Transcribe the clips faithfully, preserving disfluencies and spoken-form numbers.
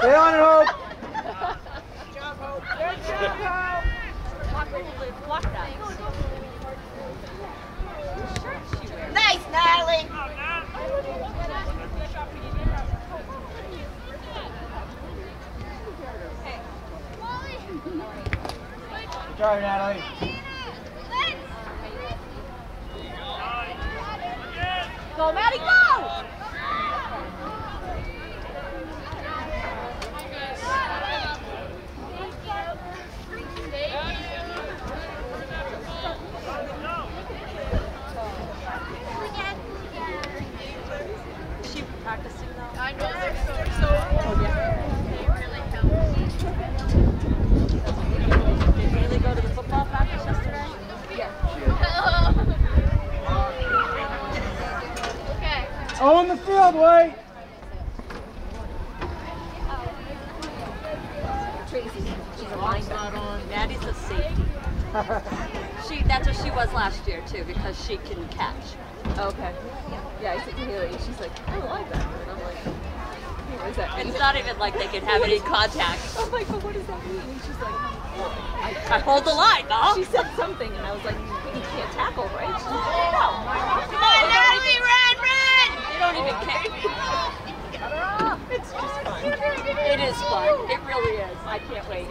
Stay on it, Hope. Good job, Hope. Good job, Hope. Block that. Nice, Natalie. Good try, Natalie. Go, Maddie, go! Is she practicing though? I know they're so, so oh, yeah. They really help me. Did Haley go to the football practice yesterday? Yeah. Okay. On the field, Wade. Tracy, she's a linebacker. Maddie's a safety. She, that's what she was last year too, because she can catch. Okay. Yeah, I said to Haley, she's like, I like that. And I'm like, what is that? And it's not even like they can have any contact. I'm like, but what does that mean? And she's like, well, I, I hold the line, no? She said something, and I was like, you can't tackle, right? She's like, no. Come on, Natalie, run, run! They don't even care. It's just fun. It is fun. It really is. I can't wait.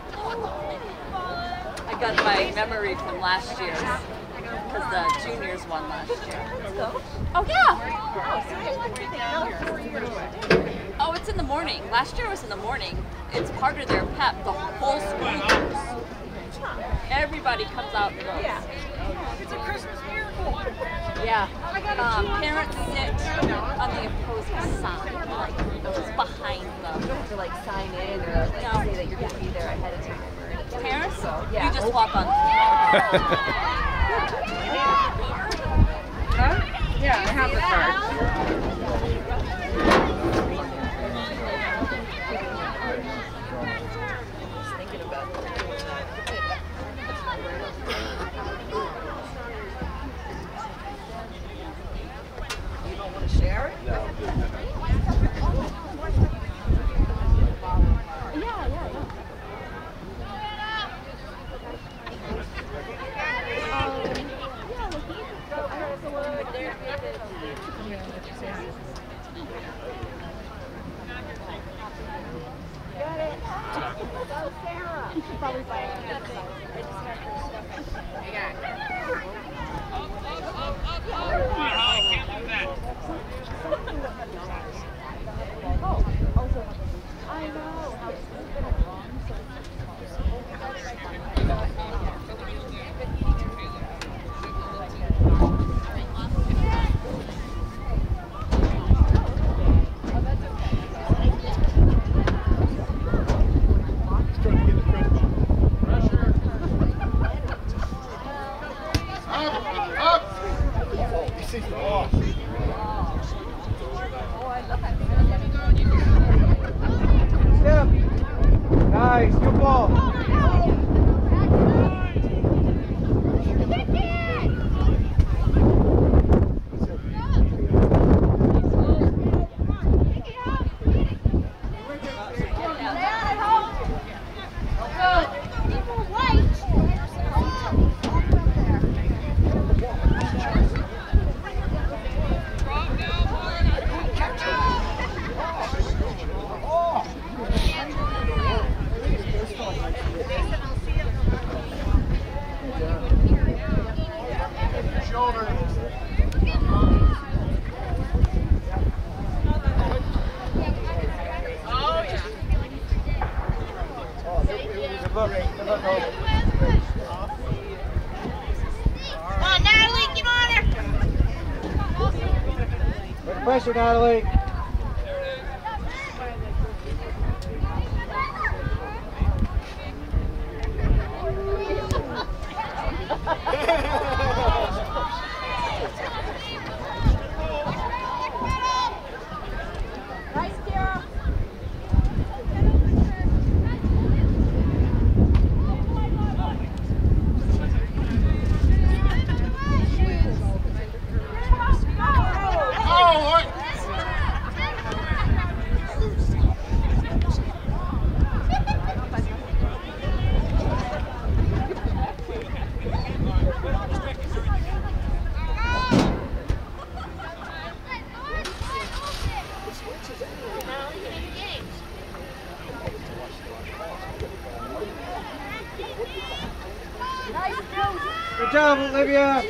I got my memory from last year's, because the juniors won last year. Let's go. Oh, yeah. Oh, it's in the morning. Last year was in the morning. It's part of their pep. The whole school goes. Everybody comes out and goes. Yeah. It's a Christmas miracle. Yeah. Um, parents sit on the opposing side, like just behind them. You don't have to like sign in or like, no. say that you're going to be there ahead of time. Parents? So, yeah. You just walk on. Huh? Yeah, I have the card. You don't want to share it? No. Yeah, yeah, yeah. Probably by I just have her stuff. Yeah. Oh, also, I know how it's been a long Nice, good ball. Pressure, Natalie. job, Olivia.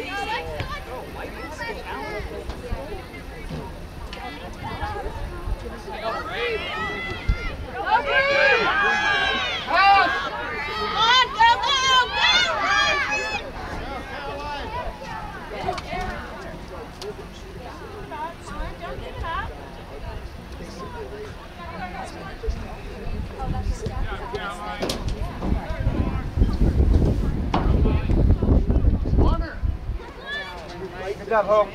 Good job, Hope.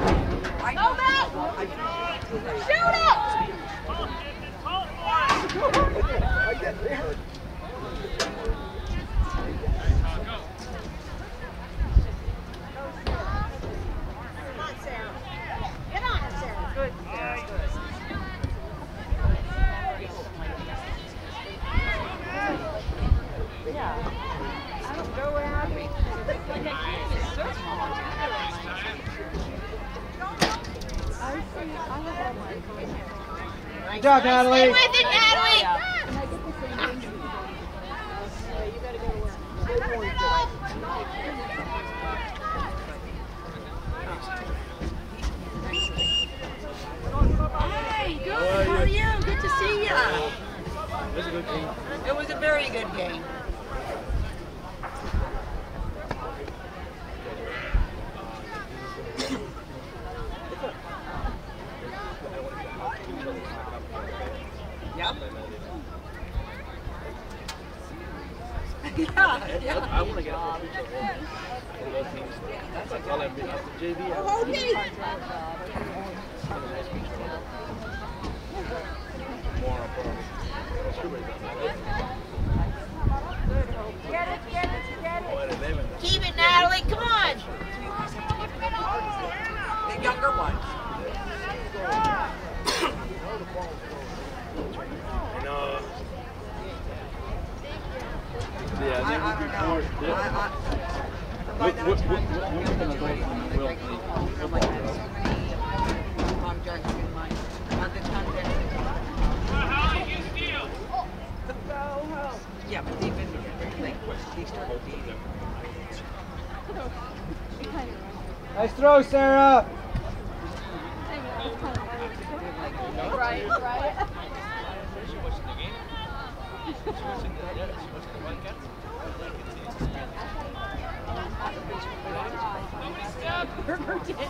Shoot it! Good job, Natalie. Stay with it, Natalie. Hey, good. How are you? Good to see you. It was a good game. It was a very good game. Yep. Yeah, yeah. I want to get a picture of those teams. That's like all I've been after J V. Oh, okay. More on put on. Get it, get it, get Oh, at eleven. Keep it, Natalie. Come on. The younger ones. And, uh, yeah, I, they I would be don't know. forced. I, Yeah. I, What, what, what, what, what are you going to go from Will play football? I'm judging mine. Not the content. Yeah, but they've been like they started dating. Nice throw, Sarah. Right, right. Herbert did.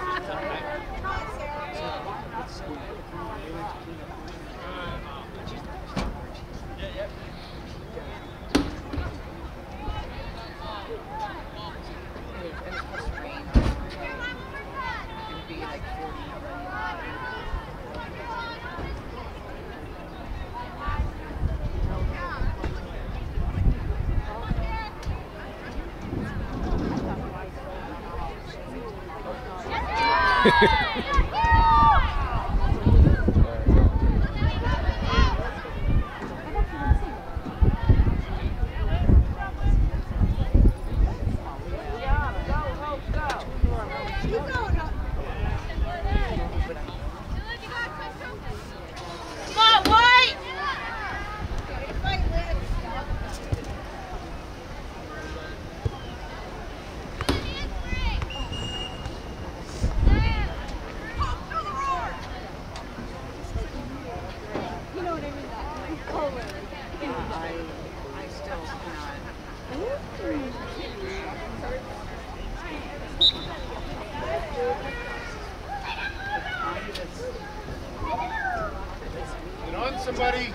Get on, somebody.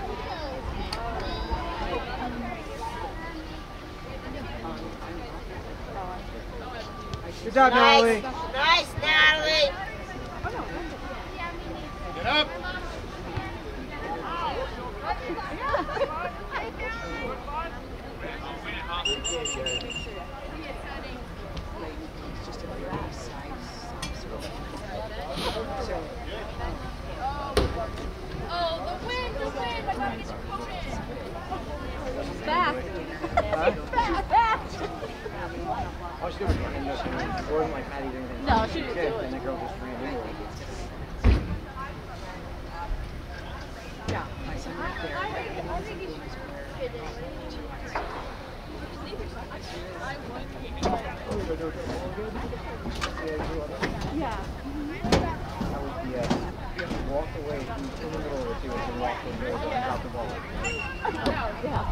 Good job, Natalie. Nice, nice, Natalie. Get up. Oh, the wind, the wind. I gotta get your Huh? fast. All she did was run into us. It wasn't like Maddie did anything. No, she didn't do it. And the girl just ran into her. Yeah, my son went there. I think you should. Yeah. That was the, uh, walk away in the middle of the field and walk the field and drop the ball. Yeah.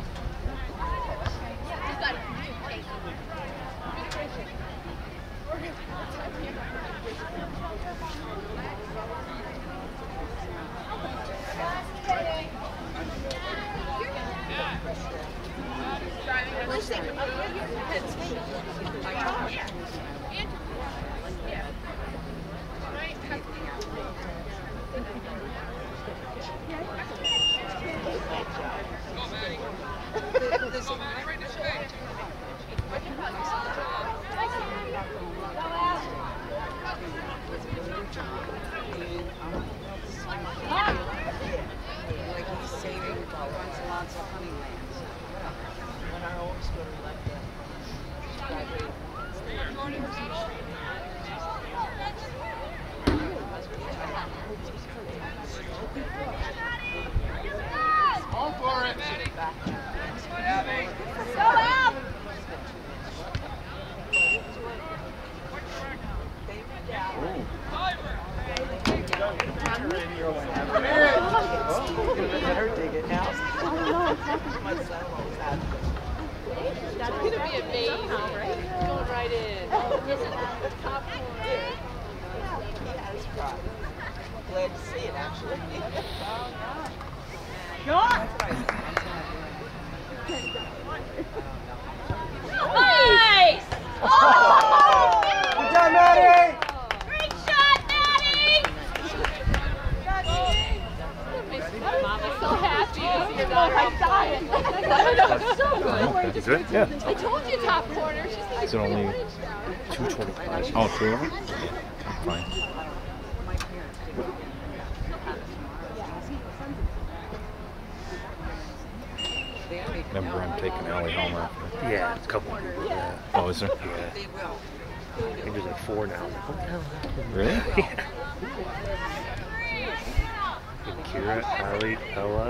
Like he's saving lots and lots of honey lands. When our oldest daughter left the graduated. All for it. Go out! Better take it now. That's going to be amazing. Going right in. Top corner. Glad to see it actually. Nice! Oh! Good job, Maddie! Great shot, Maddie! Mama's so happy to see your daughter out dying. That was so good. Good? Yeah. I told you top corner. She's like, Is it only two twenty-five? Oh, two of them? I'm fine. Remember, I'm taking Allie home after. Yeah, it's a couple of people. Yeah. Oh, is there? Yeah. They will. I think there's like four now. What the hell happened? Really? Yeah. Kira, Ali, Ella.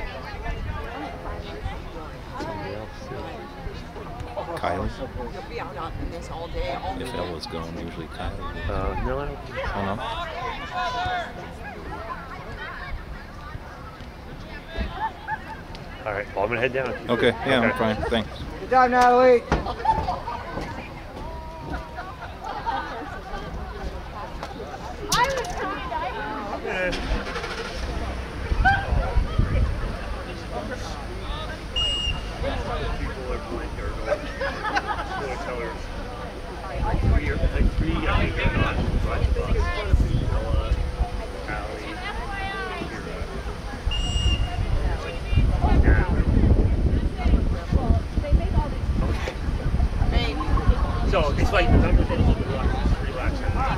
Somebody else too. Kylie? You'll be out on this all day. All If Ella's going, usually Kylie. Uh, no, I don't think so. Oh, no? All right, well, I'm gonna head down. Okay, yeah, I'm Okay. fine. Thanks. Good job, Natalie! People are playing here. Going to tell her. Three, like three, I think they're not. Riding the bus. Ella, Ali, Kira. Like, now. Okay. So it's like the numbers are a little bit relax.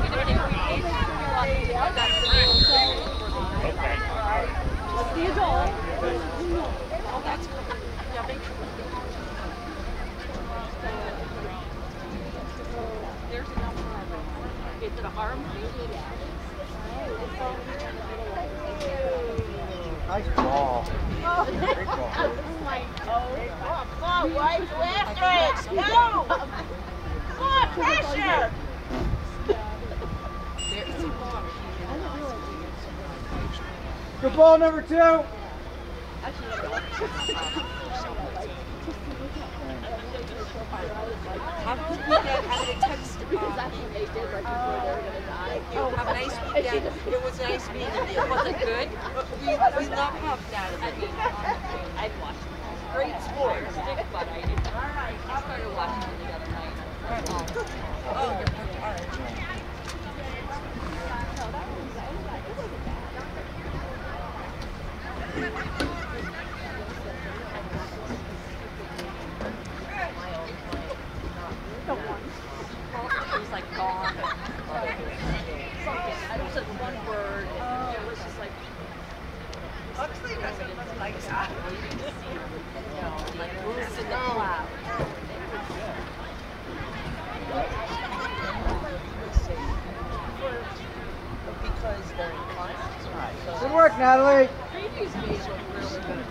Okay. The adult. Oh, that's good. Yeah, make sure. There's enough arm. Is it an arm thing? Nice ball. Great ball. oh my God. Come on, wife. Go after it. Go! Come on, pressure! There's a ball. Good ball, number two. Have a good weekend. Have a text. Because that's what they did right before they were gonna die. You have a nice weekend. It was nice meeting you. Was it good? We, we love Huff I Natalie. mean, I'd watched it. Great sport, stick, but I didn't. I started watching it the other night. I was like, oh. Oh, all right. It was like gone. Something. I don't said one word. And it was just like. Huxley doesn't look like that. You know, like moves in the cloud. Because they're in classes, right? So Good work, Natalie. Previews meetings were really good.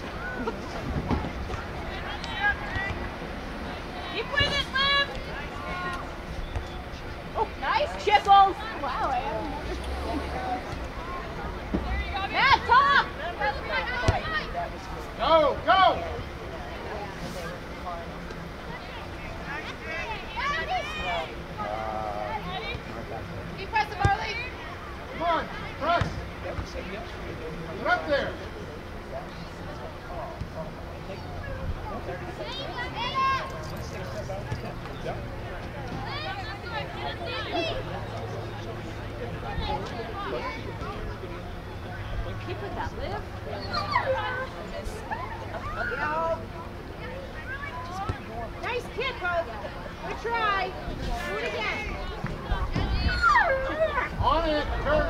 Keep with it, Liv! girls. Wow, I have Matt, talk! Go, go! Keep pressing, Marley. Come on, press. Get up there. Keep with that live. Nice kick, Hope. Good try. Do it again. On it, turn.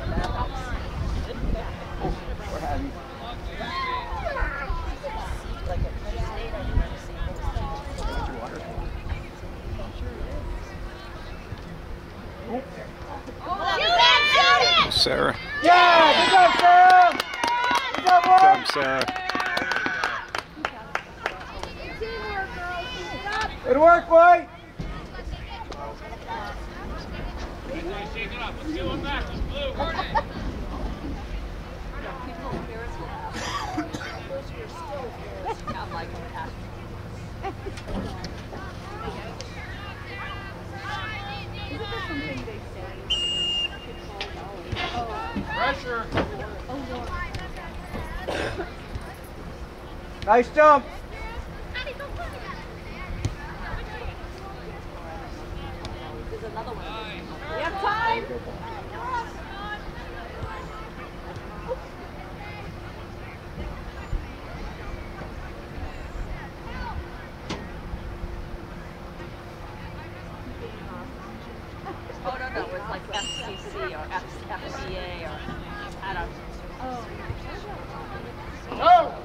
Oh, we're happy. Sarah. Yeah, good job, Sarah. Good job, boy. Good job, Sarah. Good work, boy. I'm like that. Pressure. Nice jump. There's another one. We have time. Oh, no, no, it's like F C C or F C A or, I don't know. Go.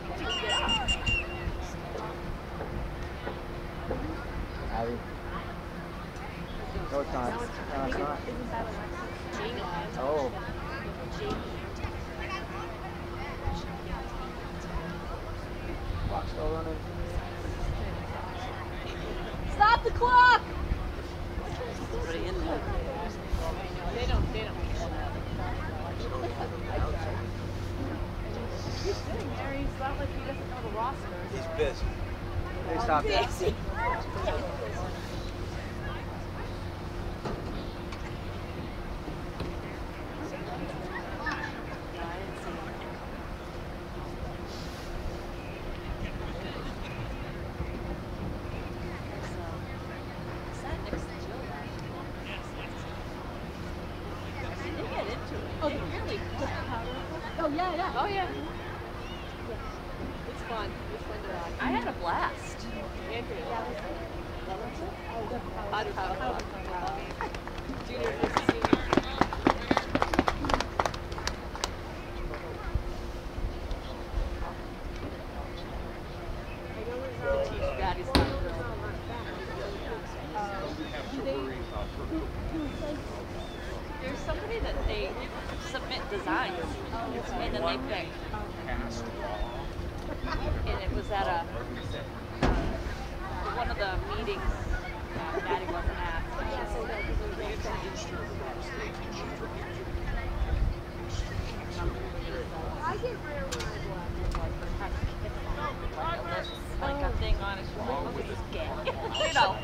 Abby. No, it's not. No, it's not. Oh. Clock's still running. Stop the clock. Already in there. They don't, they don't. He's sitting there. He's not like he doesn't know the roster. He's busy. Hey, stop that. Oh, yeah, yeah. Oh, yeah. It's fun. It's fun to watch. I had a blast. Andrew. How do how? Junior versus senior. Daddy's not good. There's somebody that they submit designs and then they pick. And it was at a one of the meetings uh, Daddy wasn't at. I get rare when I Like a thing on his wall with his gay. You know.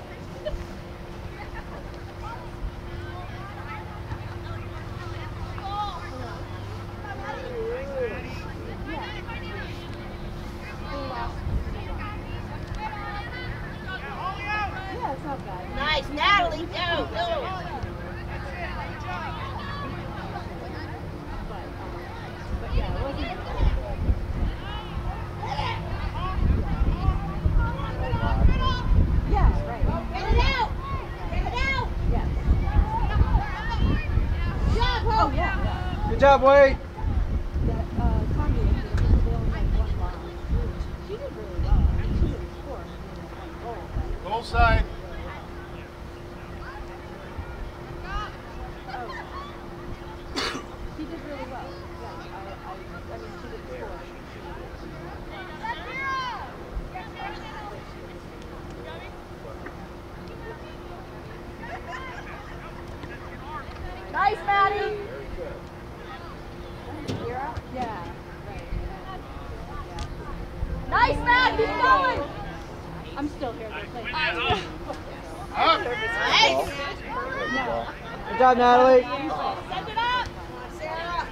Yeah, it's not bad. Nice, Natalie. Go, go. But yeah, it wasn't. Yeah, right. Get it out. Get it out. Yes. Good job, Oh, Hope. yeah, yeah. Good job, Wade. That, uh, Connie, they only had one line. She did really well. I mean, she didn't score. She didn't have one goal, but- Goal side. She did really well. Yeah, I, I, I mean, she didn't score. Nice, Maddie. Very good. Yeah. Nice, Matt. Keep going. I'm still here. They're playing. Nice. Good job, Natalie. Send it up. Sarah.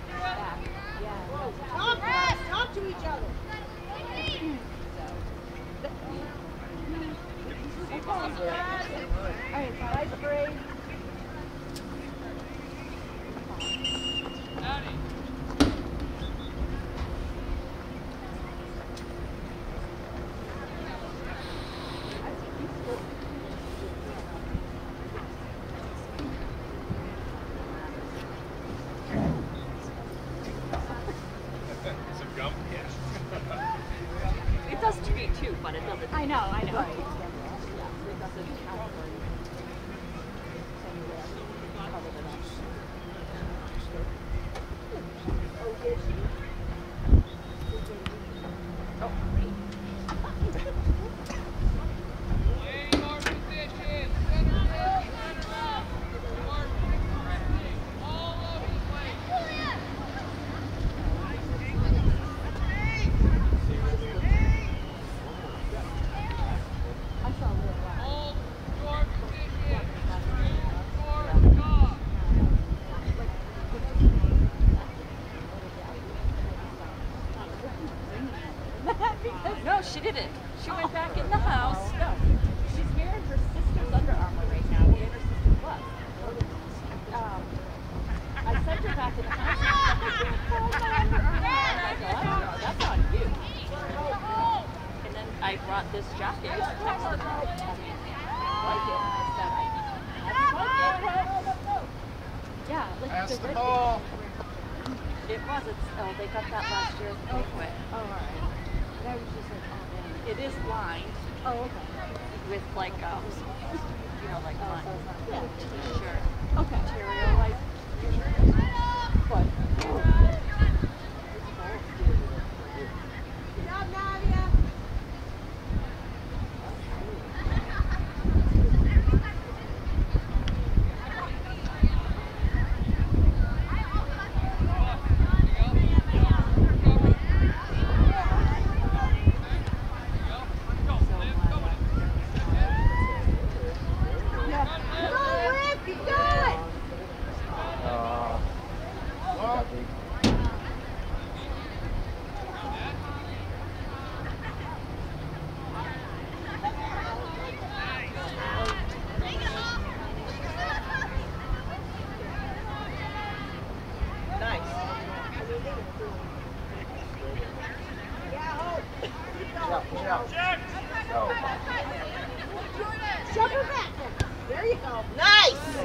Talk, guys. Talk to each other. All right, nice break. Some gum? Yeah. It does to me too, but it doesn't. I know, I know. Right. Yeah, it doesn't count for you. Oh, great. I saw a little while. No, she didn't. She went back in the house. No, she's wearing her sister's Under Armour right now, and her sister was. Um, I sent her back in the house. And she's like, "Oh, my Under Armour." I go, "I don't know, that's on you." And then I brought this jacket. I texted her. I like it. I said, I like it. Yeah, like Pass the the red- ball. It was. It's, oh, they got that last year at the banquet. Oh, all right. And I was just like, oh, man. It is lined Oh, okay. with like um, you know, like Oh, one so it's not- yeah. t-shirt Okay. material, like. But Good job, Nadia. Come on, Rick. Keep going. Uh, got big. Push it out, push it out. Go. Shove her back. There you go. Nice.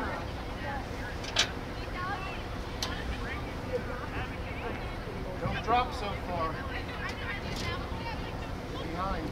Don't drop so far. Behind.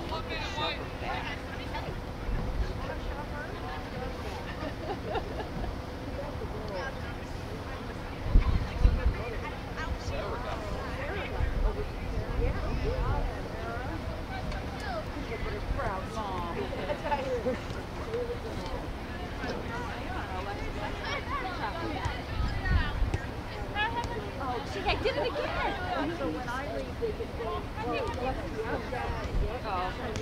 oh, see, I did it again. So when I leave, they can go, well, let's do it. Oh.